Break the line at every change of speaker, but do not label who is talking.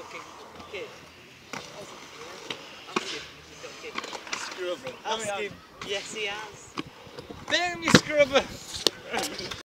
fucking kid. Ask him if he's got a kid.
Scrubber.
Ask him. Yes, he has.
Damn you, Scrubber!